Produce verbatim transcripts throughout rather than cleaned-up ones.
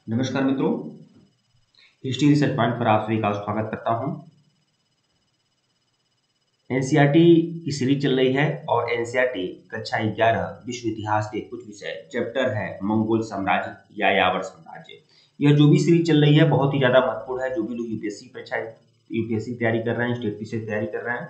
नमस्कार मित्रों, history research point पर आप सभी का स्वागत करता हूं। एनसीईआरटी की सीरीज चल रही है और एनसीईआरटी कक्षा ग्यारह विश्व इतिहास के कुछ विषय चैप्टर है मंगोल साम्राज्य या यायावर साम्राज्य। यह जो भी सीरीज चल रही है बहुत ही ज्यादा महत्वपूर्ण है। जो भी लोग यूपीएससी परीक्षा यूपीएससी तैयारी कर रहे हैं, स्टेट पी से तैयारी कर रहे हैं,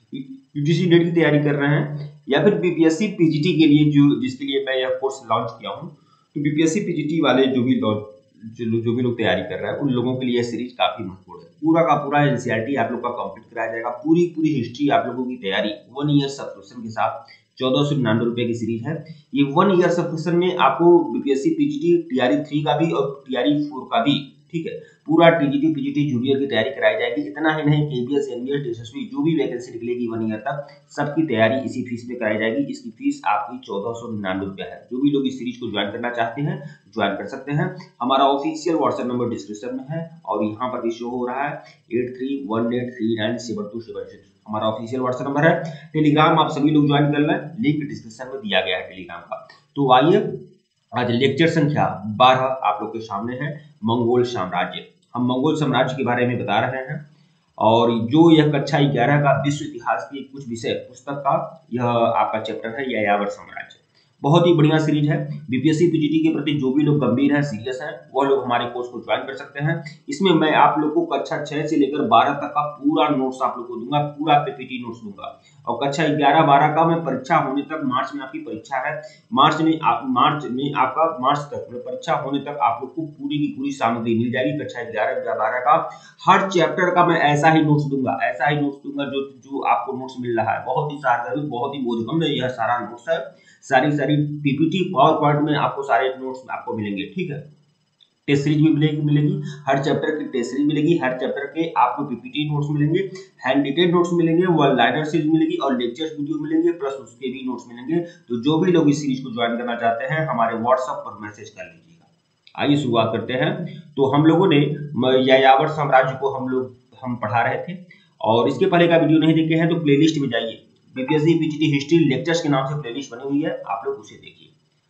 यूजीसी नेट की तैयारी कर रहे हैं या फिर बीपीएससी पीजीटी के लिए जो जिसके लिए मैं यह कोर्स लॉन्च किया हूं, तो बीपीएससी पीजीटी वाले जो भी लॉन्च जो लोग जो भी लोग तैयारी कर रहे हैं उन लोगों के लिए सीरीज काफी महत्वपूर्ण है। पूरा का पूरा एनसीईआरटी आप लोग का कंप्लीट कराया जाएगा। पूरी पूरी हिस्ट्री आप लोगों की तैयारी वन ईयर सब्सक्रिप्शन के साथ चौदह सौ निन्यानवे रुपए की सीरीज है। ये वन ईयर सब्सक्रिप्शन में आपको बीपीएससी पीजीटी टीआरई थ्री का भी और टीआरई फोर का भी, ठीक है, पूरा टीजीटी पीजीटी जूनियर की तैयारी कराई जाएगी। इतना ही नहीं, केबीएस एनबीएस एसएसबी जो भी वैकेंसी निकलेगी वन ईयर तक सबकी तैयारी इसी फीस में कराई जाएगी। इसकी फीस आपकी चौदह सौ निन्यानवे रुपया है। जो भी लोग इस सीरीज को ज्वाइन करना चाहते हैं ज्वाइन कर सकते हैं। हमारा ऑफिशियल व्हाट्सएप नंबर डिस्क्रिप्शन में है और यहाँ पर भी शो हो रहा है eight three one eight three nine seven two seven six हमारा ऑफिशियल व्हाट्सएप नंबर है। टेलीग्राम आप सभी लोग ज्वाइन कर लें, लिंक डिस्क्रिप्शन में दिया गया है टेलीग्राम का। तो आइए, आज लेक्चर संख्या बारह आप लोग के सामने है, मंगोल साम्राज्य। हम मंगोल साम्राज्य के बारे में बता रहे हैं और जो यह कक्षा ग्यारह का विश्व इतिहास के कुछ विषय पुस्तक का यह आपका चैप्टर है यायावर साम्राज्य। बहुत ही बढ़िया सीरीज है। बीपीएससी पीजीटी के प्रति जो भी लोग गंभीर हैं, सीरियस हैं, वह लोग हमारे कोर्स को ज्वाइन कर सकते हैं। इसमें मैं आप लोग को कक्षा छह से लेकर बारह तक का पूरा नोट्स आप लोग को दूंगा, पूरा पीपीटी नोट्स दूंगा। और कक्षा ग्यारह बारह का मैं परीक्षा होने तक, मार्च में आपकी परीक्षा है, मार्च में आप मार्च में आपका मार्च तक परीक्षा होने तक आप लोग को पूरी की पूरी सामग्री मिल जाएगी। कक्षा ग्यारह या बारह का हर चैप्टर का मैं ऐसा ही नोट्स दूंगा, ऐसा ही नोट्स दूंगा जो जो आपको नोट्स मिल रहा है। बहुत ही सारगर, बहुत ही बोधगम्य यह सारा नोट्स है। सारी सारी पीपीटी पावर पॉइंट में आपको सारे नोट्स आपको मिलेंगे, ठीक है। टेस्ट सीरीज भी मिलेगी मिलेगी हर चैप्टर की टेस्ट सीरीज मिलेगी, हर चैप्टर के आपको पीपीटी नोट्स मिलेंगे, हैंड रिटेन नोट्स मिलेंगे, वन लाइनर सीरीज मिलेगी और लेक्चर्स वीडियो मिलेंगे, प्लस उसके भी नोट्स मिलेंगे। तो जो भी लोग इस सीरीज को ज्वाइन करना चाहते हैं हमारे व्हाट्सएप पर मैसेज कर लीजिएगा। आइए शुरुआत करते हैं। तो हम लोगों ने यायावर साम्राज्य को हम लोग हम पढ़ा रहे थे और इसके पहले का वीडियो नहीं देखे हैं तो प्लेलिस्ट में जाइए, बीपीएससी पीजीटी हिस्ट्री लेक्चर्स के नाम से प्लेलिस्ट बनी हुई है, आप लोग उसे देखिए।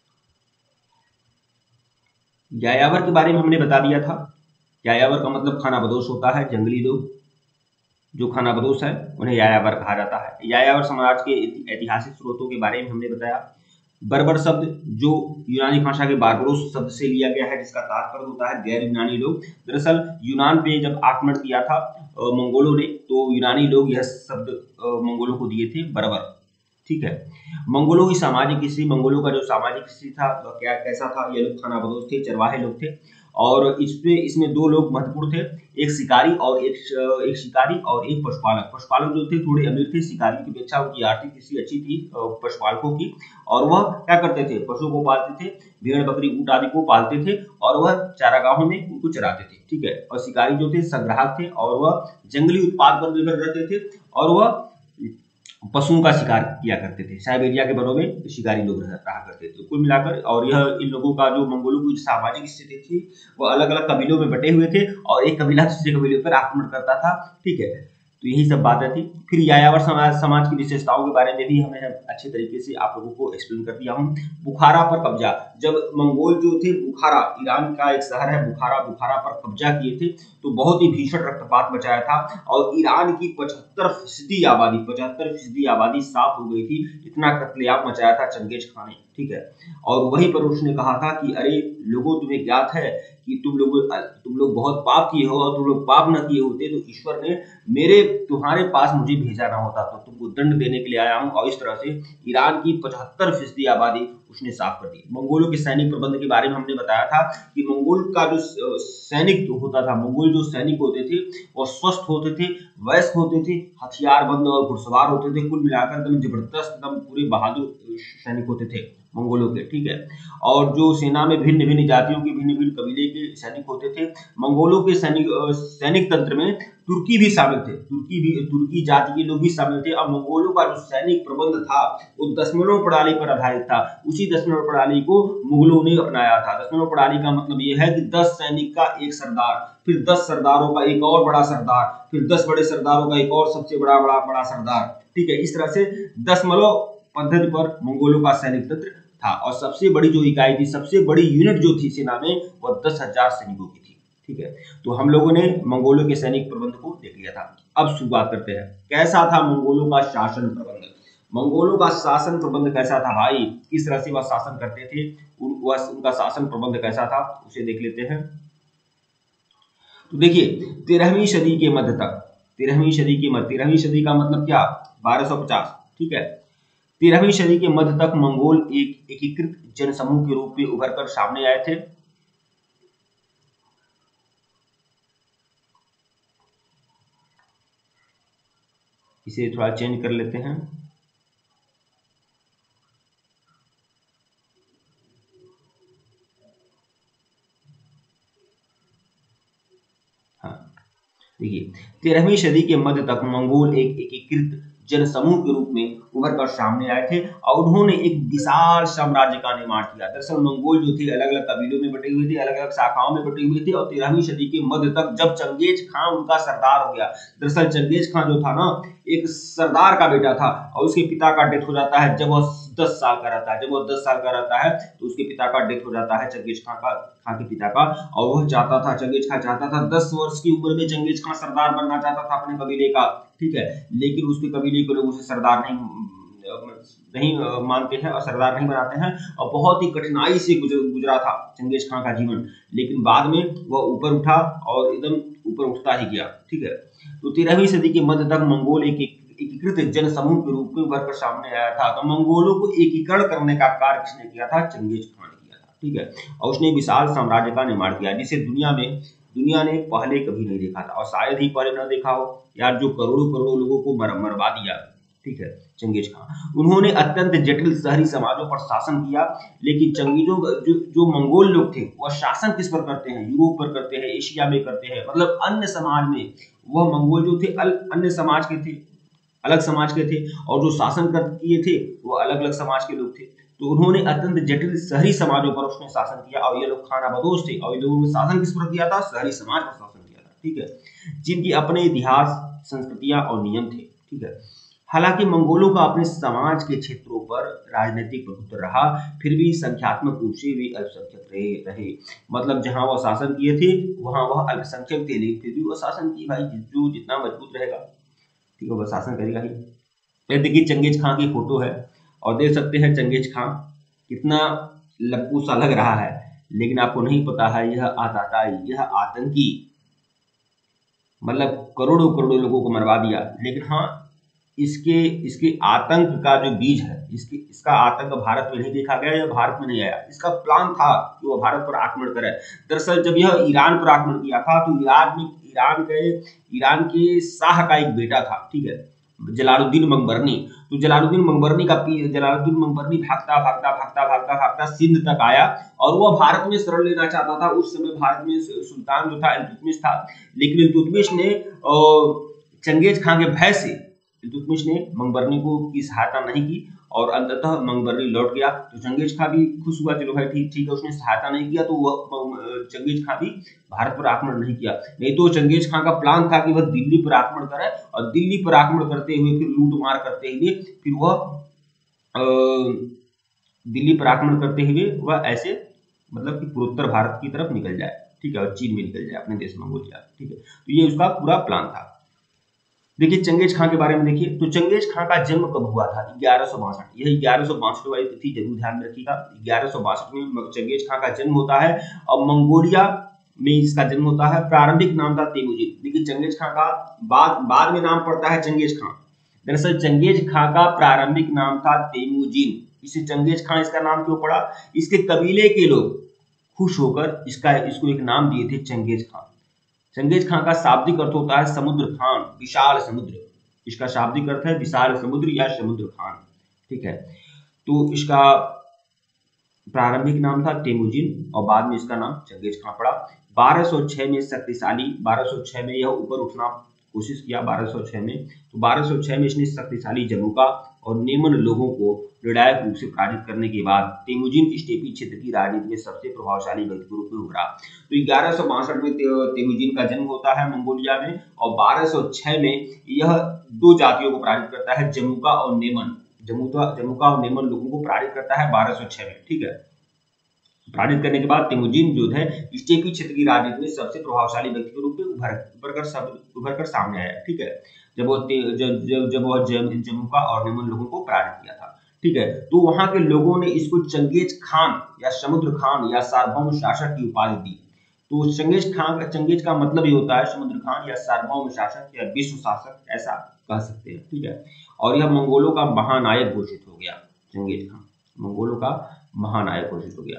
यायावर के बारे में हमने बता दिया था। यायावर का मतलब खानाबदोश होता है। जंगली लोग जो खानाबदोश है उन्हें यायावर कहा जाता है। यायावर समाज के ऐतिहासिक स्रोतों के बारे में हमने बताया। बर्बर शब्द जो यूनानी भाषा के बारबरोस शब्द से लिया गया है, जिसका तात्पर्य होता है गैर यूनानी लोग। दरअसल यूनान पे जब आक्रमण किया था मंगोलों ने, तो यूनानी लोग यह शब्द मंगोलों को दिए थे, बर्बर, ठीक है। मंगोलों की सामाजिक स्थिति, मंगोलों का जो सामाजिक स्थिति था क्या कैसा था, ये लोग खानाबदोश थे, चरवाहे लोग थे और इसमें इसमें दो लोग महत्वपूर्ण थे, एक शिकारी और एक एक शिकारी और एक पशुपालक। पशुपालक जो थे थोड़े अमीर थे, शिकारी की अपेक्षा उनकी आर्थिक स्थिति अच्छी थी पशुपालकों की, और वह क्या करते थे, पशु को पालते थे, भेड़ बकरी ऊंट आदि को पालते थे और वह चारागाहों में उनको चराते थे, ठीक है। और शिकारी जो थे संग्राहक थे और वह जंगली उत्पाद पर निर्भर रहते थे और वह पशुओं का शिकार किया करते थे। साइबेरिया के वनों में शिकारी लोग रहा करते थे। कुल मिलाकर और यह इन लोगों का जो मंगोलों की सामाजिक स्थिति थी वो अलग अलग कबीलों में बटे हुए थे और एक कबीला दूसरे कबीले पर आक्रमण करता था, ठीक है। तो यही सब बातें थी। फिर यायावर समाज समाज की विशेषताओं के बारे में भी हमने अच्छे तरीके से आप लोगों को एक्सप्लेन कर दिया हूँ। बुखारा पर कब्जा, जब मंगोल जो थे बुखारा, ईरान का एक शहर है बुखारा, बुखारा पर कब्जा किए थे तो बहुत ही भीषण रक्तपात मचाया था और ईरान की पचहत्तर फीसदी आबादी पचहत्तर फीसदी आबादी साफ हो गई थी। इतना कत्लेआम मचाया था चंगेज खान ने, ठीक है। और वहीं पर उसने कहा था कि अरे लोगों, तुम्हें ज्ञात है कि तुम लोग तुम लोग बहुत पाप किए हो और तुम लोग पाप न किए होते तो ईश्वर ने मेरे तुम्हारे पास मुझे भेजा ना होता, तो तुमको दंड देने के लिए आया हूं। और इस तरह से ईरान की पचहत्तर फीसदी आबादी उसने साफ कर दी। मंगोलों के सैनिक प्रबंध के बारे में हमने बताया था कि मंगोल का जो सैनिक होता था, मंगोल जो सैनिक होते थे वो स्वस्थ होते थे, वयस्क होते थे, हथियारबंद और घुड़सवार होते थे। कुल मिलाकर एकदम जबरदस्त, एकदम पूरे बहादुर सैनिक होते थे मंगोलों के, ठीक है। और जो सेना में भिन्न भिन्न जातियों के भिन्न भिन्न कबीले के सैनिक होते थे। मंगोलों के सैनिक सैनिक तंत्र में तुर्की भी शामिल थे, तुर्की भी तुर्की जाति के लोग भी शामिल थे। और मंगोलों का जो सैनिक प्रबंध था वो दशमलव प्रणाली पर आधारित था। उसी दशमलव प्रणाली को मुगलों ने अपनाया था। दशमलव प्रणाली का मतलब यह है कि दस सैनिक का एक सरदार, फिर दस सरदारों का एक और बड़ा सरदार, फिर दस बड़े सरदारों का एक और सबसे बड़ा बड़ा बड़ा सरदार, ठीक है। इस तरह से दशमलव पद्धति पर मंगोलों का सैनिक तंत्र था और सबसे बड़ी जो इकाई थी, सबसे बड़ी यूनिट जो थी सेना में, वह दस हजार सैनिकों की थी। ठीक है, तो हम लोगों ने मंगोलों के सैनिक प्रबंध को देख लिया था। अब शुरुआत करते हैं, कैसा था मंगोलों का शासन प्रबंध। मंगोलों का शासन प्रबंध कैसा था भाई, किस तरह से वह शासन करते थे, वह उनका शासन प्रबंध कैसा था, उसे देख लेते हैं। तो देखिए, तेरहवीं सदी के मध्य तक, तेरहवीं सदी के मध्य, तेरहवीं सदी का मतलब क्या, बारह सौ पचास। ठीक है, तेरहवीं सदी के मध्य तक मंगोल एक एकीकृत जनसमूह के रूप में उभर कर सामने आए थे। इसे थोड़ा चेंज कर लेते हैं। हाँ, देखिए, तेरहवीं सदी के मध्य तक मंगोल एक एकीकृत जनसमूह के रूप में उभर कर सामने आए थे और उन्होंने एक विशाल साम्राज्य का निर्माण किया। दरअसल मंगोल जो थे अलग अलग कबीलों में बटे हुए थे, अलग अलग शाखाओं में बटे हुए थे और तेरहवीं सदी के मध्य तक जब चंगेज खां उनका सरदार हो गया, दरअसल चंगेज खां जो था ना, एक सरदार का बेटा था और उसके पिता का डेथ हो जाता है जब वह दस साल का रहता है। जब वो दस साल का रहता है तो उसके पिता का डेथ हो जाता है, चंगेज खां का, खां के पिता का, और वह चाहता था, चंगेज खां चाहता था, दस वर्ष की उम्र में चंगेज खां सरदार बनना चाहता था अपने कबीले का। ठीक है, लेकिन उसके कबीले के लोग उसे सरदार नहीं नहीं मानते हैं और सरदार नहीं बनाते हैं और बहुत ही कठिनाई से गुजरा था चंगेज खां का जीवन, लेकिन बाद में वह ऊपर उठा और एकदम ऊपर उठता ही गया। ठीक है, तो तेरहवीं सदी के मध्य तक मंगोल एक एकीकृत जनसमूह के रूप में उभर कर सामने आया था। तो मंगोलों को एकीकरण करने का कार्य किसने किया था, चंगेज खां ने किया था। ठीक है, और उसने विशाल साम्राज्य का निर्माण किया जिसे दुनिया में दुनिया ने पहले कभी नहीं देखा था और शायद ही पहले न देखा हो यार, जो करोड़ों करोड़ों लोगों को मर, मरवा दिया। ठीक है, चंगेज खां, उन्होंने अत्यंत जटिल शहरी समाजों पर शासन किया, लेकिन चंगेजों जो जो मंगोल लोग थे वह शासन किस पर करते हैं, यूरोप पर करते हैं, एशिया में करते हैं, मतलब अन्य समाज में। वह मंगोल जो थे अन्य समाज के थे, अलग समाज के थे, और जो शासन कर किए थे वो अलग अलग समाज के लोग थे। तो उन्होंने अत्यंत जटिल शहरी समाजों पर उसने शासन किया और ये लोग खानाबदोश थे और ये लोगों ने शासन किस पर किया था, शहरी समाज पर शासन किया था। ठीक है, जिनकी अपने इतिहास, संस्कृतियां और नियम थे। ठीक है, हालांकि मंगोलों का अपने समाज के क्षेत्रों पर राजनीतिक प्रभुत्व रहा, फिर भी संख्यात्मक रूप से वे अल्पसंख्यक रहे रहे मतलब जहां वह शासन किए थे वहां वह अल्पसंख्यक थे, लेकिन फिर भी वह शासन किए भाई, जो जितना मजबूत रहेगा, ठीक है, वह शासन करेगा ही। ये देखिए चंगेज खां की फोटो है और देख सकते हैं चंगेज खां कितना लप्पू सा लग रहा है, लेकिन आपको नहीं पता है यह आतताई, यह आतंकी, मतलब करोड़ों करोड़ों लोगों को मरवा दिया। लेकिन हाँ, इसके इसके आतंक का जो बीज है, इसके इसका आतंक भारत में नहीं देखा गया या भारत में नहीं आया। इसका प्लान था कि वह भारत पर आक्रमण करे। दरअसल जब यह ईरान पर आक्रमण किया था तो ईरान में ईरान के ईरान के शाह का एक बेटा था, ठीक है, जलालुद्दीन मंगबरनी। तो जलालुद्दीन मंगबरनी का जलालुद्दीन मंगबरनी भागता भागता भागता भागता भागता सिंध तक आया और वह भारत में शरण लेना चाहता था। उस समय भारत में सुल्तान जो था इल्तुतमिश था, लेकिन इल्तुतमिश ने चंगेज खां के भय से इल्तुतमिश ने मंगबरनी को की सहायता नहीं की और अंततः मंगबरनी लौट गया। तो चंगेज खां भी खुश हुआ, चलो भाई ठीक ठीक है, उसने सहायता नहीं किया तो वह चंगेज खां भी भारत पर आक्रमण नहीं किया। नहीं तो चंगेज खां का प्लान था कि वह दिल्ली पर आक्रमण करे और दिल्ली पर आक्रमण करते हुए फिर लूट मार करते हुए फिर वह दिल्ली पर आक्रमण करते हुए वह ऐसे मतलब कि पूर्वोत्तर भारत की तरफ निकल जाए, ठीक है, और चीन में निकल जाए, अपने देश मंगोलिया। ठीक है, तो ये उसका पूरा प्लान था। देखिए चंगेज खां के बारे में देखिए, तो चंगेज खां का जन्म कब हुआ था, ग्यारह सौ बासठ। यह ग्यारह सौ बासठ वाली तिथि जरूर ध्यान में रखिएगा। ग्यारह सौ बासठ में चंगेज खां का जन्म होता है और मंगोलिया में इसका जन्म होता है। प्रारंभिक नाम था तेमुजिन। देखिए चंगेज खां का बाद बाद में नाम पड़ता है चंगेज खां। दरअसल चंगेज खां का प्रारंभिक नाम था तेमुजिन। इसे चंगेज खां इसका नाम क्यों पड़ा, इसके कबीले के लोग खुश होकर इसका इसको एक नाम दिए थे चंगेज खां। चंगेज खां का शाब्दिक अर्थ होता है समुद्र खान, विशाल समुद्र। इसका शाब्दिक अर्थ है विशाल समुद्र या समुद्र खान। ठीक है, तो इसका प्रारंभिक नाम था तेमुजिन और बाद में इसका नाम चंगेज खां पड़ा। बारह सौ छह में शक्तिशाली बारह सौ छह में यह ऊपर उठना कोशिश किया। बारह सौ छह में तो बारह सौ छह में इसने शक्तिशाली जमुका और नेमन लोगों को निर्णायक रूप से पराजित करने के बाद तेमुजिन स्टेपी क्षेत्र की राजनीति में सबसे प्रभावशाली व्यक्ति के रूप में उभरा। तो ग्यारह सौ बासठ में तेमुजिन का जन्म होता है मंगोलिया में और बारह सौ छह में यह दो जातियों को पराजित करता है, जमुका और नेमन। जमुता जमुका और नेमन लोगों को पराजित करता है बारह सौ छह में। ठीक है, पराजित करने के बाद तेमुजिन जो है स्टेपी क्षेत्र की राजनीति में सबसे प्रभावशाली व्यक्ति के रूप में उभर उभर कर सब उभर कर सामने आया। ठीक है, जब वो जब जब जब वह जमुका और नेमन लोगों को पराजित किया था। ठीक है, तो वहां के लोगों ने इसको चंगेज खान या समुद्र खान या सार्वभौम शासक की उपाधि दी। तो चंगेज खान का चंगेज का मतलब ये होता है समुद्र खान या सार्वभौम शासक या विश्व शासक, ऐसा कह सकते हैं। ठीक है, और यह मंगोलों का महानायक घोषित हो गया। चंगेज खान मंगोलों का महानायक घोषित हो गया।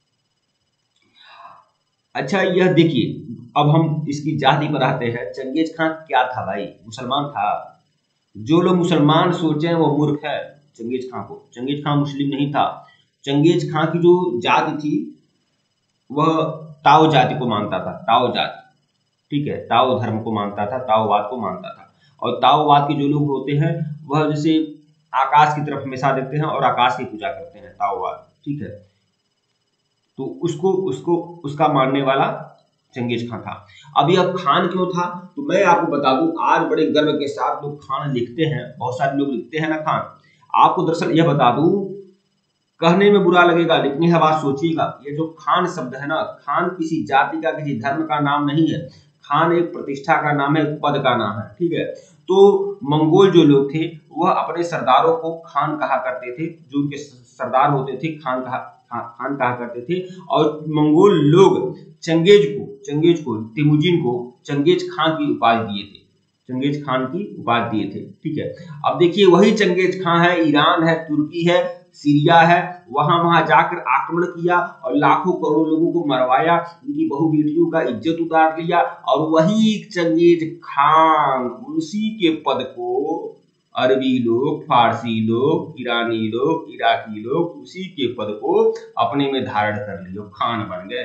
अच्छा, यह देखिए, अब हम इसकी जाति पर आते हैं। चंगेज खान क्या था भाई? मुसलमान था। जो लोग मुसलमान सोचे वो मूर्ख है चंगेज खान को। चंगेज खान मुस्लिम नहीं था। चंगेज खान की जो जाति थी वह ताओ जाति को मानता था। ताओ जाति, ठीक है, ताओ धर्म को मानता था, ताओवाद को मानता था। और ताओवाद के जो लोग होते हैं वह जैसे आकाश की तरफ हमेशा देखते हैं और आकाश की पूजा करते हैं, ताओवाद। ठीक है, तो उसको उसको उसका मानने वाला चंगेज खान था। अब यह खान क्यों था? तो मैं आपको बता दूं, आज बड़े गर्व के साथ लोग खान लिखते हैं, बहुत सारे लोग लिखते हैं ना खान। आपको दरअसल यह बता दूं, कहने में बुरा लगेगा लेकिन यह बात सोचिएगा, ये जो खान शब्द है ना, खान किसी जाति का, किसी धर्म का नाम नहीं है। खान एक प्रतिष्ठा का नाम है, पद का नाम है। ठीक है, तो मंगोल जो लोग थे वह अपने सरदारों को खान कहा करते थे। जो उनके सरदार होते थे खान कहा खान कहा करते थे। और मंगोल लोग चंगेज को चंगेज को तेमुजिन को चंगेज खान की उपाधि दिए थे। चंगेज खान की उपाधि दिए थे। ठीक है, अब देखिए, वही चंगेज खान है, ईरान है, तुर्की है, सीरिया है, वहां वहां जाकर आक्रमण किया और लाखों करोड़ों लोगों को मरवाया, उनकी बहु बेटियों का इज्जत उतार लिया। और वही चंगेज खान, उसी के पद को अरबी लोग, फारसी लोग, ईरानी लोग, इराकी लोग उसी के पद को अपने में धारण कर लिए, खान बन गए।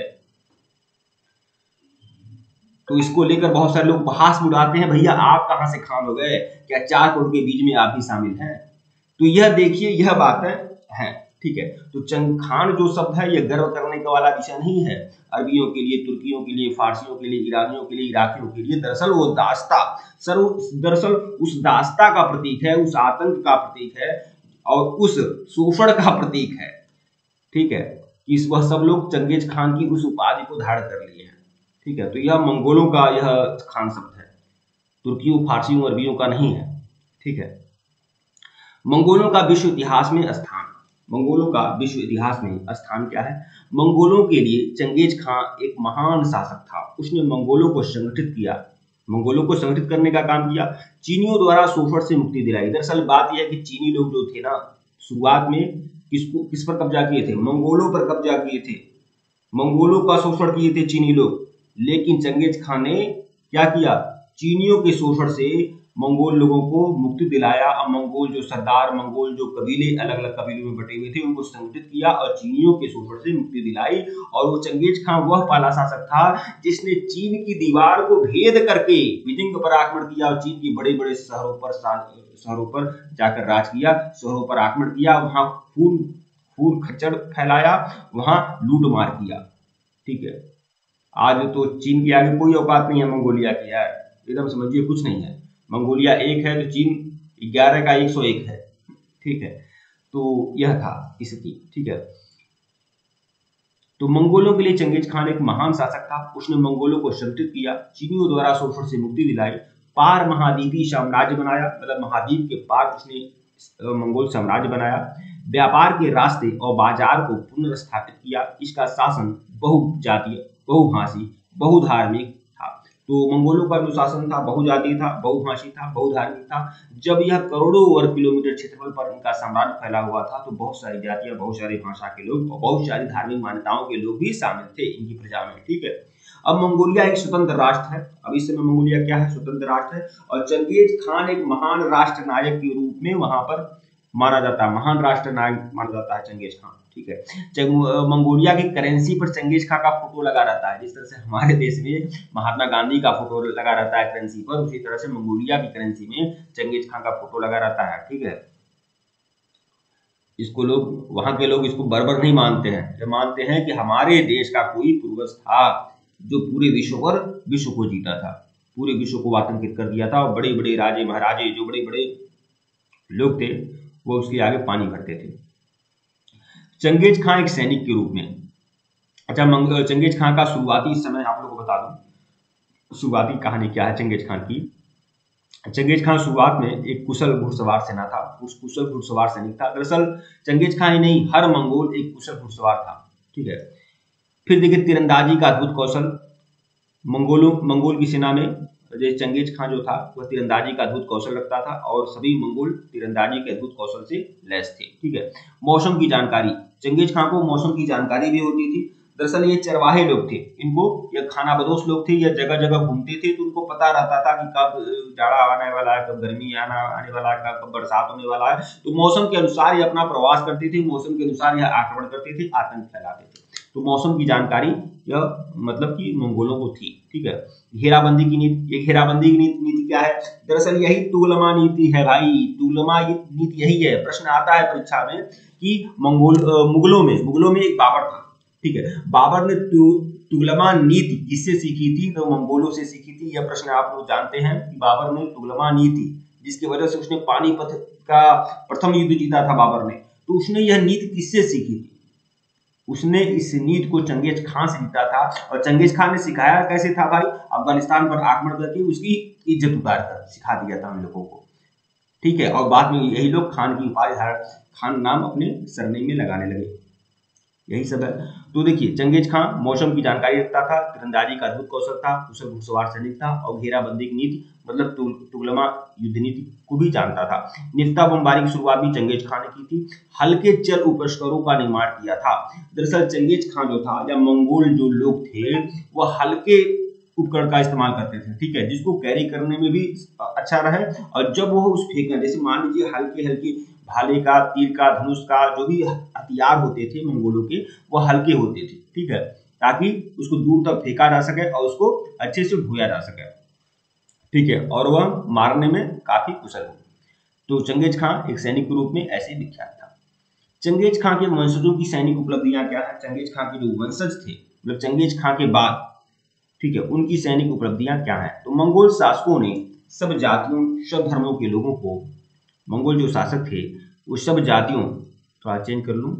तो इसको लेकर बहुत सारे लोग बहस उड़ाते हैं, भैया आप कहां से खान हो गए? क्या चार करोड़ के बीच में आप भी शामिल हैं? तो यह देखिए, यह बात है, है। ठीक है, तो चंग खान जो शब्द है यह गर्व करने का वाला विषय नहीं है अरबियों के लिए, तुर्कियों के लिए, फारसियों के लिए, ईरानियों के लिए, इराकियों के लिए। दरअसल वो दास्ता सर दरअसल उस दास्ता का प्रतीक है, उस आतंक का प्रतीक है और उस शोषण का प्रतीक है। ठीक है, इस वह सब लोग चंगेज खान की उस उपाधि को धारण कर लिए हैं। ठीक है, तो यह मंगोलों का यह खान शब्द है, तुर्कियों, फारसियों, अरबियों का नहीं है। ठीक है, मंगोलों का विश्व इतिहास में स्थान। मंगोलों का विश्व इतिहास में स्थान क्या है? मंगोलों के लिए चंगेज खान एक महान शासक था। उसने मंगोलों को संगठित किया, मंगोलों को संगठित करने का काम किया, चीनियों द्वारा शोषण से मुक्ति दिलाई। दरअसल बात यह है कि चीनी लोग जो थे ना, शुरुआत में किसको किस पर कब्जा किए थे? मंगोलों पर कब्जा किए थे, मंगोलों का शोषण किए थे चीनी लोग। लेकिन चंगेज खान ने क्या किया? चीनियों के शोषण से मंगोल लोगों को मुक्ति दिलाया। और मंगोल जो सरदार, मंगोल जो कबीले अलग अलग कबीलों में बटे हुए थे उनको संगठित किया और चीनियों के शोषण से मुक्ति दिलाई। और वो चंगेज खान वह पहला शासक था जिसने चीन की दीवार को भेद करके बीजिंग पर आक्रमण किया और चीन की बड़े बड़े शहरों पर शहरों पर जाकर राज किया, शहरों पर आक्रमण किया, वहां खून खून खच्चर फैलाया, वहां लूट मार किया। ठीक है, आज तो चीन के आगे कोई औकात नहीं है मंगोलिया की यार, एकदम समझिए कुछ नहीं है। मंगोलिया एक है तो चीन ग्यारह का एक सौ एक है। ठीक है, तो यह था स्थिति। ठीक है, तो मंगोलों के लिए चंगेज खान एक महान शासक था। उसने मंगोलों को संगठित किया, चीनियों द्वारा शोषण से मुक्ति दिलाई, पार महाद्वीपीय साम्राज्य बनाया, मतलब महाद्वीप के पार उसने मंगोल साम्राज्य बनाया, व्यापार के रास्ते और बाजार को पुनर्स्थापित किया। इसका शासन बहुजातीय, बहुभाषी, बहुधार्मिक था। तो मंगोलों का जो शासन था बहुजातीय था, बहुभाषी था, बहुधार्मिक था। जब यह करोड़ों वर्ग किलोमीटर क्षेत्रफल पर इनका साम्राज्य फैला हुआ था तो बहुत सारी जातियां, बहुत सारी भाषा के लोग और बहुत सारी धार्मिक मान्यताओं के लोग भी शामिल थे इनकी प्रजा में। ठीक है, अब मंगोलिया एक स्वतंत्र राष्ट्र है। अब इस समय मंगोलिया क्या है? स्वतंत्र राष्ट्र है। और चंगेज खान एक महान राष्ट्र नायक के रूप में वहां पर माना जाता है, महान राष्ट्र नायक माना जाता है चंगेज खान। ठीक है, मंगोलिया की करेंसी पर चंगेज खान का फोटो लगा रहता है। जिस तरह से हमारे देश में महात्मा गांधी का फोटो लगा रहता है करेंसी पर, उसी तरह से मंगोलिया की करेंसी में चंगेज खान का फोटो लगा रहता है। ठीक है, इसको लोग, वहां के लोग इसको बर्बर नहीं मानते हैं, ये मानते हैं कि हमारे देश का कोई पूर्वज था जो पूरे विश्व पर विश्व को जीता था, पूरे विश्व को आतंकित कर दिया था। और बड़े बड़े राजे महाराजे, जो बड़े बड़े लोग थे, वो उसके आगे पानी भरते थे। चंगेज खां एक सैनिक के रूप में, अच्छा चंगेज खां का शुरुआती समय आप लोगों को बता दूं, शुरुआती कहानी क्या है चंगेज खान की। चंगेज खान शुरुआत में एक कुशल घुड़सवार सेना था, उस कुशल घुड़सवार सैनिक था। दरअसल चंगेज खान ही नहीं, हर मंगोल एक कुशल घुड़सवार था, ठीक है। फिर देखिए तीरंदाजी का अद्भुत कौशल, मंगोलों मंगोल की सेना में चंगेज खान जो था वह तीरंदाजी का अद्भुत कौशल रखता था और सभी मंगोल तीरंदाजी के अद्भुत कौशल से लैस थे, ठीक है। मौसम की जानकारी, चंगेज खान को मौसम की जानकारी भी होती थी। दरअसल ये चरवाहे लोग थे, इनको ये खानाबदोश लोग थे, ये जगह जगह घूमते थे, तो उनको पता रहता था कि कब जाड़ा आने वाला है, कब गर्मी आना आने वाला है, कब बरसात होने वाला है। तो मौसम के अनुसार ये अपना प्रवास करते थे, मौसम के अनुसार यह आक्रमण करते थे, आतंक फैलाते थे। तो मौसम की जानकारी यह मतलब कि मंगोलों को थी, ठीक है। घेराबंदी की नीति, ये घेराबंदी की नीति, नीति क्या है? दरअसल यही तुगलमा नीति है भाई, तुगलमा नीति यही है। प्रश्न आता है परीक्षा में कि मंगोल मुगलों में मुगलों में एक बाबर था, ठीक है। बाबर ने तु, तुगलमा नीति किससे सीखी थी? तो मंगोलों से सीखी थी। यह प्रश्न आप लोग जानते हैं कि बाबर ने तुगलमा नीति, जिसकी वजह से उसने पानीपत का प्रथम युद्ध जीता था बाबर ने, तो उसने यह नीति किससे सीखी थी? उसने इस नीति को चंगेज खान से जीता था। और चंगेज खान ने सिखाया कैसे था भाई? अफगानिस्तान पर आक्रमण करके उसकी इज्जत उतार कर सिखा दिया था हम लोगों को, ठीक है। और बाद में यही लोग खान की उपाधि धारण, खान नाम अपने सरनेम में लगाने लगे, यही सब है। तो देखिए चंगेज खान मौसम की जानकारी रखता था, तीरंदाजी का अद्भुत कौशल था, कुशल घुड़सवार सैनिक था और घेराबंदी की नीति मतलब तुगलमा युद्ध नीति को भी जानता था। निफ्ता बमबारी की शुरुआत भी चंगेज खान ने की थी। हल्के चल उपस्करों का निर्माण किया था। दरअसल चंगेज खान जो था या मंगोल जो लोग थे वह हल्के उपकरण का इस्तेमाल करते थे, ठीक है, जिसको कैरी करने में भी अच्छा रहे। और जब वो उस फेंकना, जैसे मान लीजिए हल्के हल्के भाले का, तीर का, धनुष का जो भी हथियार होते थे मंगोलों के, वो हल्के होते थे, ठीक है, ताकि उसको दूर तक फेंका जा सके और उसको अच्छे से ढोया जा सके, ठीक है, और वह मारने में काफी कुशल हो। तो चंगेज खान एक सैनिक के रूप में ऐसे विख्यात था। चंगेज खान के वंशजों की सैनिक उपलब्धियां क्या है? चंगेज खान के जो वंशज थे मतलब चंगेज खान के बाद, ठीक है, उनकी सैनिक उपलब्धियां क्या है? तो मंगोल शासकों ने सब जातियों, सब धर्मों के लोगों को, मंगोल जो शासक थे वो सब जातियों, थोड़ा चेंज कर लूं,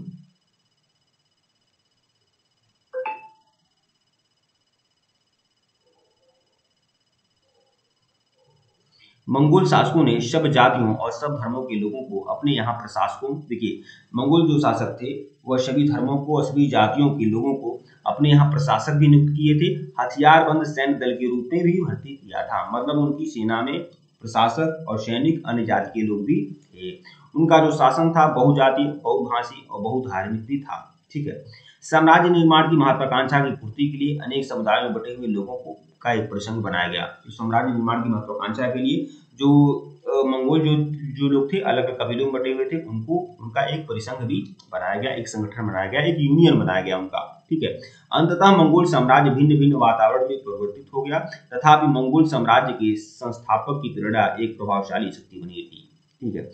मंगोल शासकों ने सब जातियों और सब धर्मों के लोगों को अपने यहाँ प्रशासकों, देखिए मंगोल जो शासक थे वह सभी धर्मों को और सभी जातियों के लोगों को अपने यहाँ प्रशासक भी नियुक्त किए थे। हथियारबंद सैन्य दल के रूप में भी भर्ती किया था, मतलब उनकी सेना में प्रशासक और सैनिक अन्य जाति के लोग भी थे। उनका जो शासन था बहुजातीय, बहुभाषी और बहुधार्मिक भी था, ठीक है। साम्राज्य निर्माण की महत्वाकांक्षा की पूर्ति के लिए अनेक समुदायों में बटे हुए लोगों को का एक प्रसंग बनाया गया। तो साम्राज्य निर्माण की महत्वाकांक्षा के लिए जो मंगोल जो जो लोग थे अलग अलग कबीलों में बटे हुए थे, उनको उनका एक परिसंघ भी बनाया गया, एक संगठन बनाया गया, एक यूनियन बनाया गया उनका, ठीक है। अंततः मंगोल साम्राज्य भिन्न भिन्न वातावरण में परिवर्तित हो गया, तथापि मंगोल साम्राज्य के संस्थापक की प्रेरणा एक प्रभावशाली शक्ति बनी थी, ठीक है।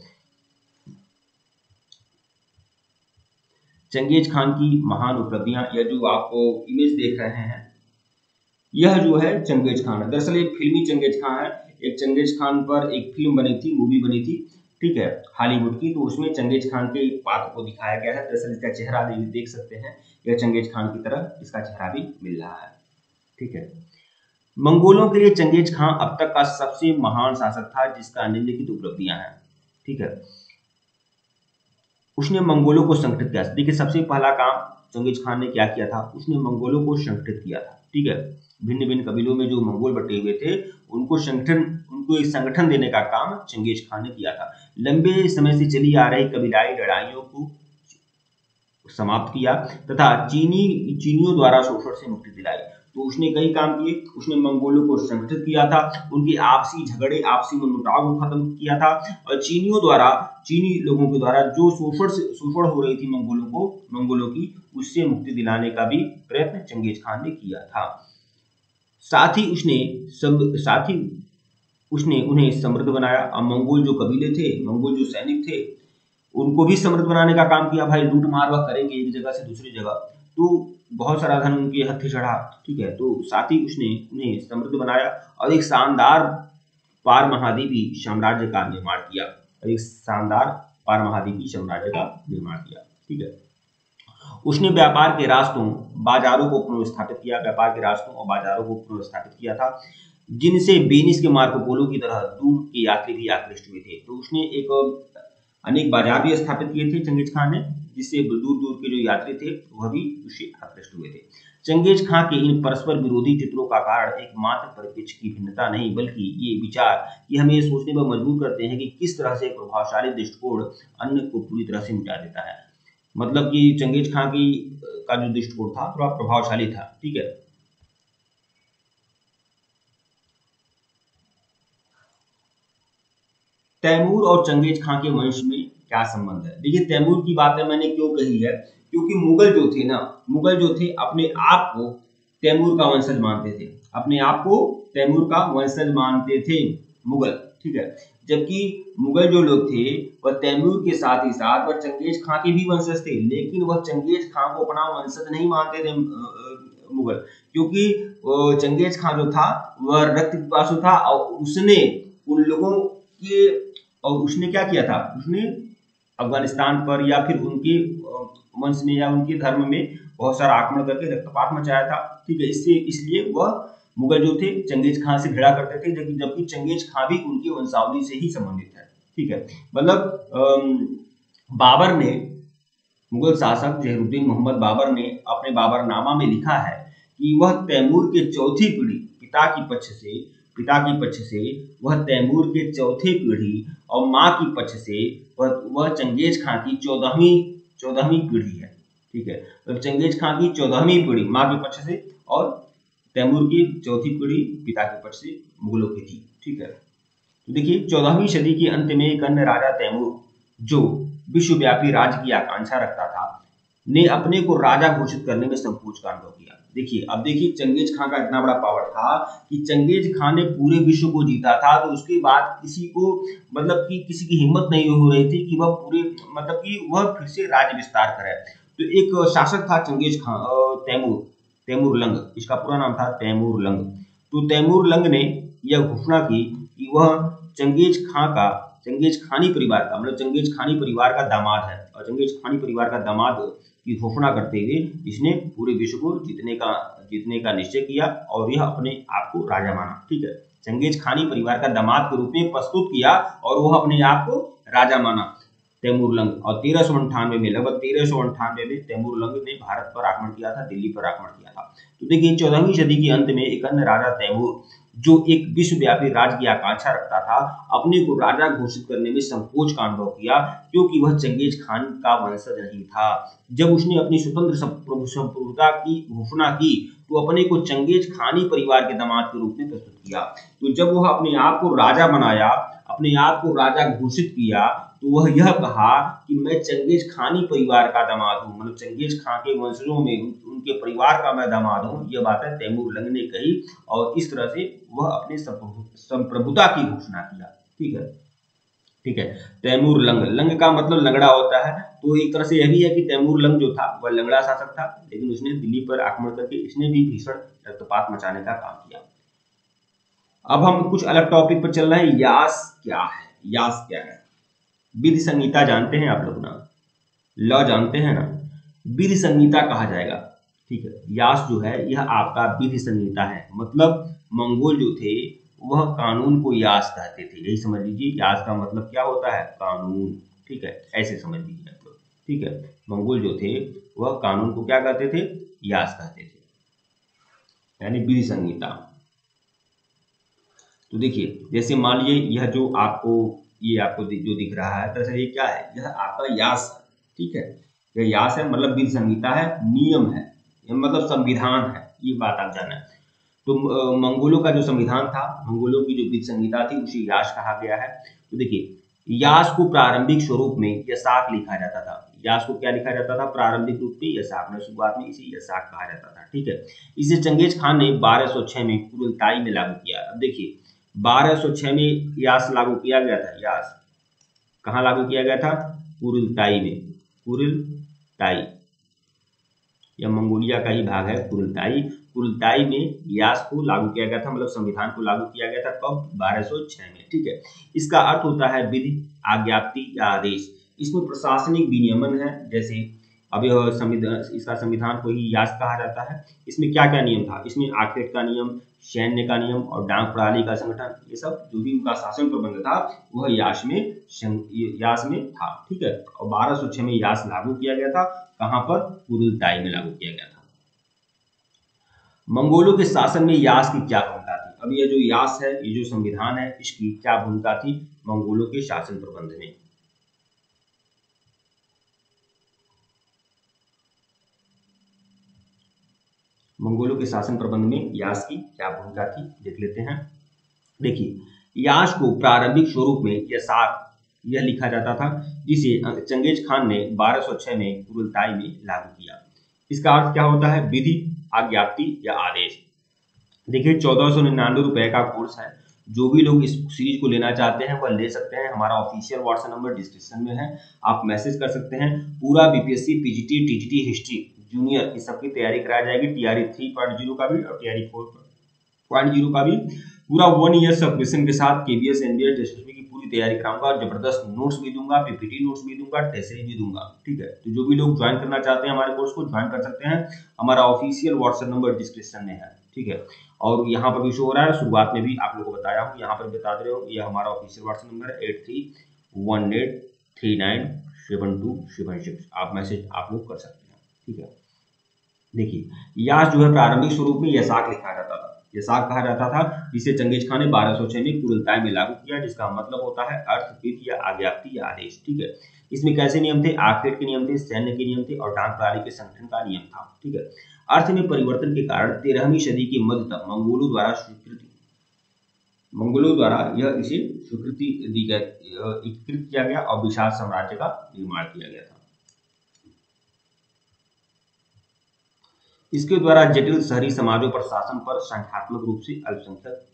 चंगेज खान की महान उपलब्धियां, यह जो आपको इमेज देख रहे हैं यह जो है चंगेज खान है। दरअसल एक फिल्मी चंगेज खान है, एक चंगेज खान पर एक फिल्म बनी थी, मूवी बनी थी, ठीक है, हॉलीवुड की, तो उसमें चंगेज खान के एक पात्र को दिखाया गया है। दरअसल इसका चेहरा भी देख सकते हैं, यह चंगेज खान की तरह इसका चेहरा भी मिल रहा है, ठीक है। मंगोलों के लिए चंगेज खान अब तक का सबसे महान शासक था जिसका निम्नलिखित उपलब्धियां हैं, ठीक है। उसने मंगोलों को संगठित किया। देखिए सबसे पहला काम चंगेज खान ने क्या किया था? उसने मंगोलों को संगठित किया था, ठीक है। भिन्न भिन्न कबीलों में जो मंगोल बटे हुए थे उनको संगठन उनको एक संगठन देने का काम चंगेज खान ने किया था। लंबे समय से चली आ रही कबीलाई लड़ाइयों को समाप्त किया तथा चीनी चीनियों द्वारा शोषण से मुक्ति दिलाई। तो उसने कई काम किए, उसने मंगोलों को संगठित किया था, उनके आपसी झगड़े, आपसी मनमुटाव को खत्म किया था और चीनियों द्वारा, चीनी लोगों के द्वारा जो शोषण से शोषण हो रही थी मंगोलों को मंगोलों की, उससे मुक्ति दिलाने का भी प्रयत्न चंगेज खान ने किया था। साथ ही उसने सब साथ ही उसने उन्हें समृद्ध बनाया। अब मंगोल जो कबीले थे, मंगोल जो सैनिक थे, उनको भी समृद्ध बनाने का काम किया। भाई लूट मार वह करेंगे एक जगह से दूसरी जगह, तो बहुत सारा धन उनके हत्थे चढ़ा, ठीक है। तो साथ ही उसने उन्हें समृद्ध बनाया और एक शानदार पार महाद्वीपी साम्राज्य का निर्माण किया और एक शानदार पारमहाद्वीपीय साम्राज्य का निर्माण किया। ठीक है, उसने व्यापार के रास्तों बाजारों को पुनर्स्थापित किया, व्यापार के रास्तों और बाजारों को पुनर्स्थापित किया था, जिनसे वेनिस के मार्को पोलो की तरह दूर के यात्री भी आकृष्ट हुए थे। तो उसने एक अनेक बाजार भी स्थापित किए थे चंगेज खान ने, जिससे दूर दूर के जो यात्री थे वह भी उससे आकृष्ट हुए थे। चंगेज खान के इन परस्पर विरोधी चित्रों का कारण एकमात्र परिप्रेक्ष्य की भिन्नता नहीं, बल्कि ये विचार कि हमें सोचने पर मजबूर करते हैं कि किस तरह से एक प्रभावशाली दृष्टिकोण अन्य को पूरी तरह से मिटा देता है। मतलब कि चंगेज खान की का जो दृष्टिकोण था थोड़ा प्रभावशाली था। ठीक है, तैमूर और चंगेज खान के वंश में क्या संबंध है? देखिए, तैमूर की बातें मैंने क्यों कही है, क्योंकि मुगल जो थे ना, मुगल जो थे अपने आप को तैमूर का वंशज मानते थे, अपने आप को तैमूर का वंशज मानते थे मुगल। ठीक है, जबकि मुगल जो लोग थे वह तैमूर के साथ ही साथ वह चंगेज खान के भी वंशज थे, लेकिन वह चंगेज खान को अपना वंशज नहीं मानते थे मुगल, क्योंकि चंगेज खान जो था वह रक्त पिपासु था और उसने उन लोगों के और उसने क्या किया था, उसने अफगानिस्तान पर या फिर उनके वंश में या उनके धर्म में बहुत सारा आक्रमण करके रक्तपात मचाया था। ठीक है, इससे इसलिए वह मुगल जो थे चंगेज खान से घृणा करते थे, जबकि जबकि चंगेज खान भी उनकी वंशावली से ही संबंधित है। ठीक है, मतलब बाबर ने, मुगल शासक जहीरुद्दीन मोहम्मद बाबर ने अपने बाबरनामा में लिखा है कि वह तैमूर के चौथी पीढ़ी पिता की पक्ष से पिता की पक्ष से वह तैमूर के चौथे पीढ़ी और माँ की पक्ष से वह वह चंगेज खान की चौदहवीं चौदहवीं पीढ़ी है। ठीक है, तो चंगेज खान की चौदहवीं पीढ़ी माँ के पक्ष से और तैमूर की चौथी पीढ़ी पिता के पक्ष से मुगलों की थी। ठीक है, तो देखिए, चौदहवीं सदी के अंत में एक अन्य राजा तैमूर, जो विश्वव्यापी राज्य की आकांक्षा रखता था, ने अपने को राजा घोषित करने में संकोच का अनुभव किया। देखिए, अब देखिए चंगेज खान का इतना बड़ा पावर था कि चंगेज खान ने पूरे विश्व को जीता था, तो उसके बाद किसी को मतलब कि किसी की हिम्मत नहीं हो रही थी कि वह पूरे मतलब कि वह फिर से राज्य विस्तार करे। तो एक शासक था Genghis Khan, Taimur Taimur Lang, इसका पूरा नाम था तैमूर लंग। तो तैमूर लंग ने यह घोषणा की कि वह चंगेज खान का चंगेज खानी परिवार का मतलब चंगेज खानी परिवार का दामाद है, और चंगेज खानी परिवार का दामाद की घोषणा करते हुए इसने पूरे विश्व को जीतने का जीतने का निश्चय किया और यह अपने आप को राजा माना। ठीक है, चंगेज खानी परिवार का दामाद के रूप में प्रस्तुत किया और वह अपने आप को राजा माना तैमूर लंग। और तेरह सौ अंठानवे में लगभग तेरह सौ अंठानवे में तैमूर लंग ने भारत पर आक्रमण किया था, दिल्ली पर आक्रमण किया था। तो देखिए, चौदहवीं सदी के अंत में एक अन्य राजा तैमूर, जो एक विश्वव्यापी राज्य की आकांक्षा रखता था, अपने को राजा घोषित करने में संकोच का अनुभव किया, क्योंकि वह चंगेज खान का वंशज नहीं था। जब उसने अपनी स्वतंत्र संप्रभुता की घोषणा की तो अपने को चंगेज खानी परिवार के दामाद के रूप में प्रस्तुत किया। तो जब वह अपने आप को राजा बनाया, अपने आप को राजा घोषित किया, तो वह यह कहा कि मैं चंगेज खानी परिवार का दामाद हूँ, मतलब चंगेज खान के वंशजों में उनके परिवार का मैं दामाद हूँ। यह बात है तैमूर लंग ने कही और इस तरह से वह अपने संप्रभुता की घोषणा किया। ठीक है ठीक है तैमूर लंग, लंग का मतलब लंगड़ा होता है, तो एक तरह से यह भी है कि तैमूर लंग जो था वह लंगड़ा शासक था, लेकिन उसने दिल्ली पर आक्रमण करके इसने भी भीषण रक्तपात मचाने का काम किया। अब हम कुछ अलग टॉपिक पर चल रहे हैं। यास क्या है? यास क्या है? विधि संहिता जानते हैं आप लोग ना, लॉ जानते हैं ना, विधि संहिता कहा जाएगा। ठीक है, यास जो है यह आपका विधि संहिता है। मतलब मंगोल जो थे वह कानून को यास कहते थे, यही समझ लीजिए। यास का मतलब क्या होता है? कानून। ठीक है, ऐसे समझ लीजिए आप लोग। ठीक है, मंगोल जो थे वह कानून को क्या कहते थे? यास कहते थे, यानी विधि संहिता। तो देखिए, जैसे मान लीजिए यह जो आपको ये आपको जो दिख रहा है, दरअसल ये क्या है? यह आपका यास है। ठीक है, यह यास है मतलब विधि संहिता है, नियम है, मतलब संविधान है, ये बात आप जाना। तो मंगोलों का जो संविधान था, मंगोलों की जो विधि संहिता थी, उसे यास कहा गया है। तो देखिए, यास को प्रारंभिक स्वरूप में यसाक लिखा जाता था। यास को क्या लिखा जाता था? प्रारंभिक रूप में यसाक में, शुरुआत में इसे यसाक कहा जाता था। ठीक है, इसे चंगेज खान ने बारह सौ छह में कुरिलताई में लागू किया। अब देखिए, बारह सौ छह में यास लागू किया गया था। यास कहाँ लागू किया गया था? कुरिलताई में। कुरिलताई यह मंगोलिया का ही भाग है, कुरिलताई। कुरिलताई में यास को लागू किया गया था, मतलब संविधान को लागू किया गया था। कब? बारह सौ छह में। ठीक है, इसका अर्थ होता है विधि, आज्ञप्ति या आदेश। इसमें प्रशासनिक विनियमन है, जैसे अब यह संविधान, इसका संविधान को ही यास कहा जाता है। इसमें क्या क्या नियम था, इसमें आखेट का नियम, सैन्य का नियम और डाक प्रणाली का संगठन, ये सब जो भी उनका शासन प्रबंध था वह यास में यास में था। ठीक है, और बारह सौ छह में यास लागू किया गया था। कहाँ पर? कुरिल्ताई में लागू किया गया था। मंगोलों के शासन में यास की क्या भूमिका थी? अब यह जो यास है, ये जो संविधान है, इसकी क्या भूमिका थी मंगोलों के शासन प्रबंध में? मंगोलों के शासन प्रबंध में यास की क्या भूमिका थी, देख लेते हैं। देखिए, यास को प्रारंभिक स्वरूप में यसाक यह लिखा जाता था, जिसे चंगेज खान ने बारह सौ छह में कुरिल्ताई में लागू किया। इसका अर्थ क्या होता है? विधि, आज्ञप्ति या आदेश। देखिए, चौदह सौ निन्यानवे रुपए का कोर्स है। जो भी लोग इस सीरीज को लेना चाहते हैं वह ले सकते हैं। हमारा ऑफिशियल व्हाट्सएप नंबर डिस्क्रिप्शन में है, आप मैसेज कर सकते हैं। पूरा BPSC, PGT, TGT, history, junior इस सबकी तैयारी कराई जाएगी। टीआरई थ्री पॉइंट जीरो का भी और टीआरई फोर पॉइंट जीरो का भी पूरा वन ईयर सब्सक्रिप्शन के साथ केबीएस, एनबीएस, एसएसबी की पूरी तैयारी कराऊंगा और जबरदस्त नोट्स भी दूंगा, पीपीटी नोट्स भी दूंगा, टेस्ट भी दूंगा। ठीक है, तो जो भी लोग ज्वाइन करना चाहते हैं हमारे कोर्स को ज्वाइन कर सकते हैं। हमारा ऑफिशियल व्हाट्सएप नंबर डिस्क्रिप्शन में है। ठीक है, और यहाँ पर भी शो हो रहा है, शुरुआत में भी आप लोगों को बताया हूँ, यहाँ पर बता दे रहे हो, ये हमारा ऑफिशियल व्हाट्सएप नंबर है eight three one eight three nine seven two seven six. आप मैसेज आप लोग कर सकते हैं। ठीक है, देखिए, यास जो है प्रारंभिक स्वरूप में यसाक लिखा जाता था, यसाक कहा जाता था, जिसे चंगेज खान ने बारह सौ छह में कुरिल्ताई में लागू किया, जिसका मतलब होता है अर्थ, विधि या आज्ञप्ति या आदेश। ठीक है, इसमें कैसे नियम थे? आखेट के नियम थे, सैन्य के नियम थे और डाक प्रणाली के संगठन का नियम था। ठीक है, अर्थ में परिवर्तन के कारण तेरहवीं सदी के मध्य तक मंगोलों द्वारा स्वीकृति मंगोलों द्वारा यह इसे स्वीकृति दी गई, एकीकृत किया गया और विशाल साम्राज्य का निर्माण किया गया था। इसके द्वारा जटिल शहरी समाजों पर शासन पर संख्यात्मक रूप से अल्पसंख्यक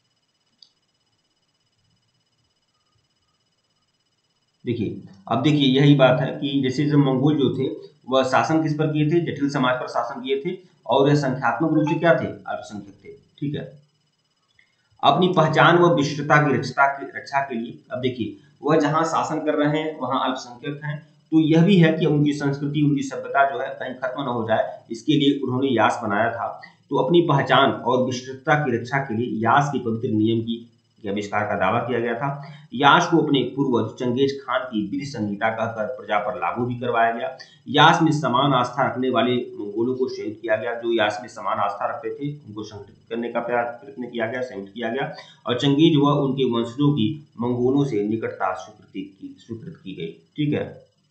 देखिए, अब देखिए यही बात है कि जैसे जब मंगोल जो थे वह शासन किस पर किए थे? जटिल समाज पर शासन किए थे और यह संख्यात्मक रूप से क्या थे? अल्पसंख्यक थे। ठीक है, अपनी पहचान व विशिष्टता की रक्षा की रक्षा के लिए, अब देखिए, वह जहां शासन कर रहे हैं वहां अल्पसंख्यक हैं, तो यह भी है कि उनकी संस्कृति, उनकी सभ्यता जो है कहीं खत्म न हो जाए, इसके लिए उन्होंने यास बनाया था। तो अपनी पहचान और विशिष्टता की रक्षा के लिए यास के पवित्र नियम की आविष्कार का दावा किया गया था। यास को अपने पूर्वज चंगेज खान की विधि संहिता कहकर प्रजा पर लागू भी करवाया गया। यास में समान आस्था रखने वाले मंगोलों को संयुक्त किया गया। जो यास में समान आस्था रखते थे उनको संगठित करने का प्रयत्न किया गया, संयुक्त किया गया और चंगेज व उनके वंशजों की मंगोलों से निकटता स्वीकृति की स्वीकृत की गई। ठीक है,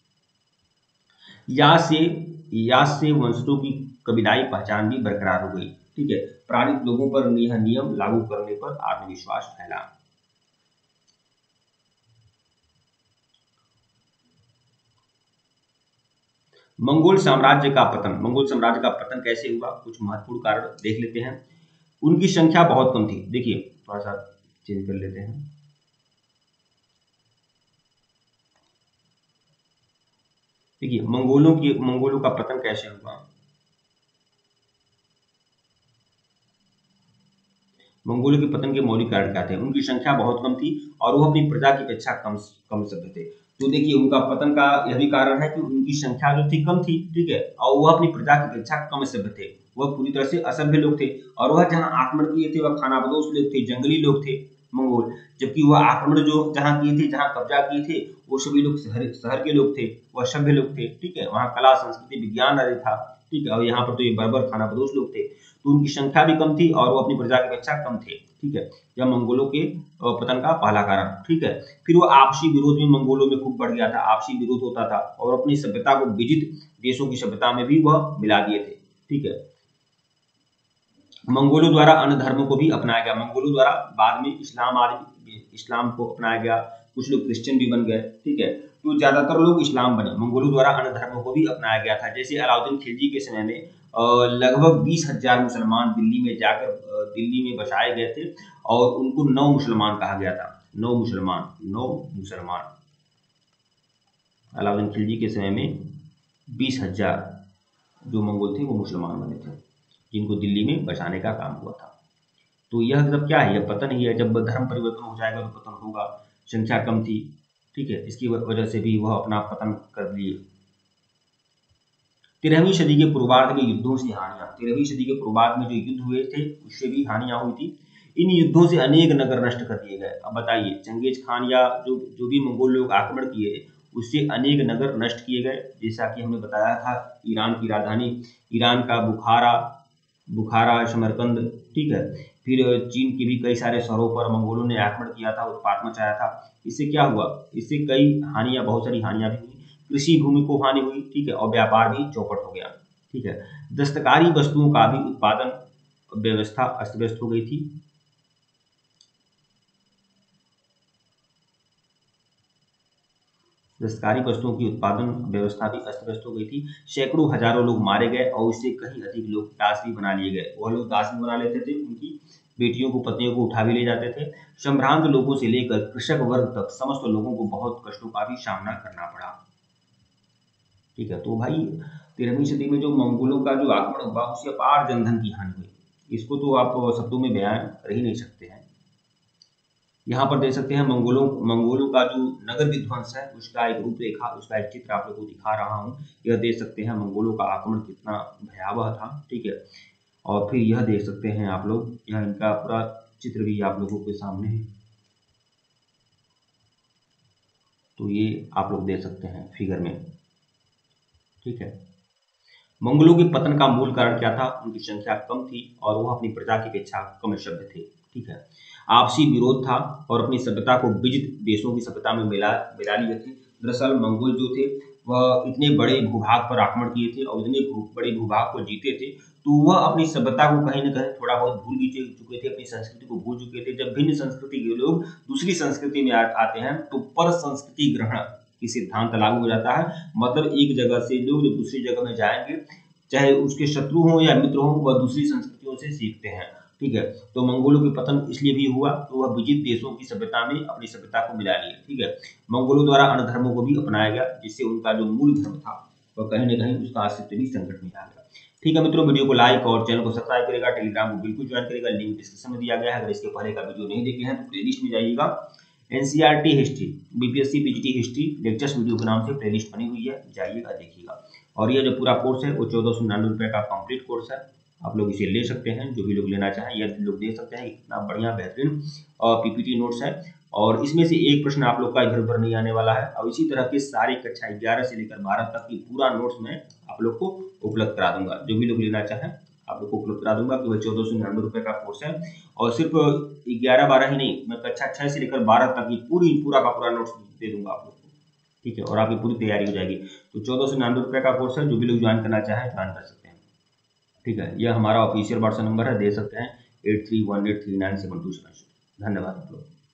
यास से यास से वंशजों की कबीलाई पहचान भी बरकरार हो गई। ठीक है, प्राणित लोगों पर यह नियम लागू करने पर आत्मविश्वास फैला। मंगोल साम्राज्य का पतन मंगोल साम्राज्य का पतन कैसे हुआ? कुछ महत्वपूर्ण कारण देख लेते हैं। उनकी संख्या बहुत कम थी। देखिए, थोड़ा सा चेंज कर लेते हैं। देखिए, मंगोलों की मंगोलों का पतन कैसे हुआ? मंगोलों के पतन के मौलिक कारण क्या थे? उनकी संख्या बहुत कम थी और वो अपनी प्रजा की अपेक्षा कम कम सभ्य थे। तो देखिए, उनका पतन का यह भी कारण है कि उनकी संख्या जो थी कम थी। ठीक है, और वह अपनी प्रजा की अपेक्षा कम सभ्य थे, वह पूरी तरह से असभ्य लोग थे। और वह जहाँ आक्रमण किए थे वह खानाबदोश लोग थे, जंगली लोग थे मंगोल। जबकि वह आक्रमण जो जहाँ किए थे, जहाँ कब्जा किए थे, वो सभी लोग शहर शहर के लोग थे, वह सभ्य लोग थे। ठीक है, वहाँ कला, संस्कृति, विज्ञान आदि था। ठीक है, और यहाँ पर तो ये बर्बर खानाबदोश लोग थे, तो उनकी संख्या भी कम थी और वो अपनी प्रजा की अपेक्षा कम थे। ठीक है, यह मंगोलों के पतन का पहला कारण। ठीक है, फिर वो आपसी विरोध भी मंगोलों में खूब बढ़ गया था, आपसी विरोध होता था और अपनी सभ्यता को विजित देशों की सभ्यता में भी वह मिला दिए थे। ठीक है, मंगोलों द्वारा अन्य धर्मों को भी अपनाया गया। मंगोलों द्वारा बाद में इस्लाम आदि इस्लाम को अपनाया गया, कुछ लोग क्रिश्चियन भी बन गए। ठीक है, तो ज्यादातर लोग इस्लाम बने। मंगोलों द्वारा अन्य धर्मों को भी अपनाया गया था। जैसे अलाउद्दीन खिलजी के समय में लगभग बीस हजार मुसलमान दिल्ली में जाकर दिल्ली में बसाए गए थे और उनको नौ मुसलमान कहा गया था। नौ मुसलमान नौ मुसलमान अलाउद्दीन खिलजी के समय में बीस हजार जो मंगोल थे वो मुसलमान बने थे, जिनको दिल्ली में बसाने का काम हुआ था। तो यह सब क्या है? यह पतन ही है। जब धर्म परिवर्तन हो जाएगा तो पतन होगा। संख्या कम थी, ठीक है, इसकी वजह से भी वह अपना पतन कर लिए। तेरहवीं सदी के पूर्वार्ध में युद्धों से हानियां, तेरहवीं सदी के पूर्वार्ध में जो युद्ध हुए थे उससे भी हानियां हुई थी। इन युद्धों से अनेक नगर नष्ट कर दिए गए। अब बताइए, चंगेज खान या जो जो भी मंगोल लोग आक्रमण किए उससे अनेक नगर नष्ट किए गए। जैसा कि हमने बताया था, ईरान की राजधानी, ईरान का बुखारा बुखारा समरकंद, ठीक है। फिर चीन के भी कई सारे शहरों पर मंगोलों ने आक्रमण किया था, उत्पात मचाया था। इससे क्या हुआ, इससे कई हानियां, बहुत सारी हानियां भी हुई। कृषि भूमि को हानि हुई, ठीक है, और व्यापार भी चौपट हो गया, ठीक है। दस्तकारी वस्तुओं का भी उत्पादन व्यवस्था अस्त व्यस्त हो गई थी। दस्तकारी वस्तुओं की उत्पादन व्यवस्था भी अस्त व्यस्त हो गई थी। सैकड़ों हजारों लोग मारे गए और उससे कहीं अधिक लोग दास भी बना लिए गए। वह लोग दास भी बना लेते थे, उनकी बेटियों को, पत्नियों को उठा भी ले जाते थे। संभ्रांत लोगों से लेकर कृषक वर्ग तक समस्त लोगों को बहुत कष्टों का भी सामना करना पड़ा, ठीक है। तो भाई तेरहवीं सदी में जो मंगोलों का जो आक्रमण हुआ उससे अपार जनधन की हानि हुई, इसको तो आप शब्दों में बयान कर ही नहीं सकते हैं। यहाँ पर देख सकते हैं मंगोलों मंगोलों का जो नगर विध्वंस है उसका एक रूपरेखा, उसका एक चित्र आप लोगों को दिखा रहा हूँ। यह देख सकते हैं मंगोलों का आक्रमण कितना भयावह था, ठीक है। और फिर यह देख सकते हैं आप लोग, यह इनका पूरा चित्र भी आप लोगों के सामने है। तो ये आप लोग देख सकते हैं फिगर में, ठीक है। मंगोलों के पतन का मूल कारण क्या था, उनकी संख्या कम थी और वह अपनी प्रजा की अपेक्षा कम सभ्य थे, ठीक है। आपसी विरोध था और अपनी सभ्यता को विजित देशों की सभ्यता में मिला मिला लिए थे। दरअसल मंगोल जो थे वह इतने बड़े भूभाग पर आक्रमण किए थे और इतने बड़े भूभाग को जीते थे, तो वह अपनी सभ्यता को कहीं न कहीं थोड़ा बहुत भूल भी चुके थे, अपनी संस्कृति को भूल चुके थे। जब भिन्न संस्कृति के लोग दूसरी संस्कृति में आते हैं तो पर संस्कृति ग्रहण की सिद्धांत लागू हो जाता है। मतलब एक जगह से लोग जब दूसरी जगह में जाएंगे, चाहे उसके शत्रु हों या मित्र हों, वह दूसरी संस्कृतियों से सीखते हैं, ठीक है। तो मंगोलों के पतन इसलिए भी हुआ तो वह विजित देशों की सभ्यता में अपनी सभ्यता को मिला लिए, ठीक है। मंगोलों द्वारा अन्य धर्मों को भी अपनाया गया, जिससे उनका जो मूल धर्म था वह कहीं न कहीं उसका अस्तित्व भी संकट में आ गया, ठीक है। मित्रों, वीडियो को लाइक और चैनल को सब्सक्राइब करेगा, टेलीग्राम को बिल्कुल ज्वाइन करेगा, लिंक डिस्क्रिप्शन में दिया गया है। अगर इसके पहले का वीडियो नहीं देखे हैं तो प्लेलिस्ट में जाइएगा, NCERT history, BPSC PGT history lectures video के नाम से प्लेलिस्ट बनी हुई है, जाइएगा देखिएगा। और ये जो पूरा कोर्स है वो चौदह सौ निन्यानवे रुपये का कंप्लीट कोर्स है, आप लोग इसे ले सकते हैं, जो भी लोग लेना चाहें यह लोग दे सकते हैं। इतना बढ़िया बेहतरीन और पीपीटी नोट्स है और इसमें से एक प्रश्न आप लोग का इधर उधर नहीं आने वाला है। और इसी तरह के सारे कक्षा ग्यारह से लेकर बारह तक की पूरा नोट्स मैं आप लोग को उपलब्ध करा दूंगा, जो भी लोग लेना चाहें आप लोग को उपलब्ध करा दूंगा। कि वह चौदह सौ निन्यानवे रुपये का कोर्स है और सिर्फ ग्यारह बारह ही नहीं, मैं कक्षा छः से लेकर बारह तक की पूरी पूरा का पूरा नोट्स दे दूंगा आप लोग को, ठीक है। और आपकी पूरी तैयारी हो जाएगी। तो चौदह सौ निन्यानवे रुपये का कोर्स है, जो भी लोग ज्वाइन करना चाहें ज्वाइन कर सकते हैं, ठीक है। यह हमारा ऑफिशियल व्हाट्सएप नंबर है, दे सकते हैं eight three one eight three nine seven two seven. धन्यवाद आप लोग।